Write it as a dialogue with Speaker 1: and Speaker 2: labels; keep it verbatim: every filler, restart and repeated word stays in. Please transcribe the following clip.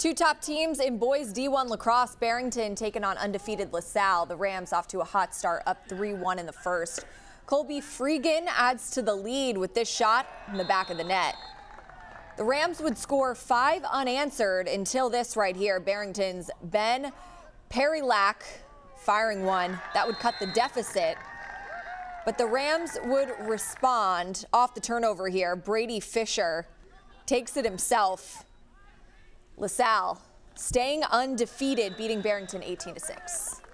Speaker 1: Two top teams in boys D one lacrosse. Barrington taking on undefeated LaSalle. The Rams off to a hot start, up three one in the first. Colby Freegan adds to the lead with this shot in the back of the net. The Rams would score five unanswered until this right here. Barrington's Ben Perilac firing one. That would cut the deficit. But the Rams would respond off the turnover here. Brady Fisher takes it himself. LaSalle staying undefeated, beating Barrington eighteen to six.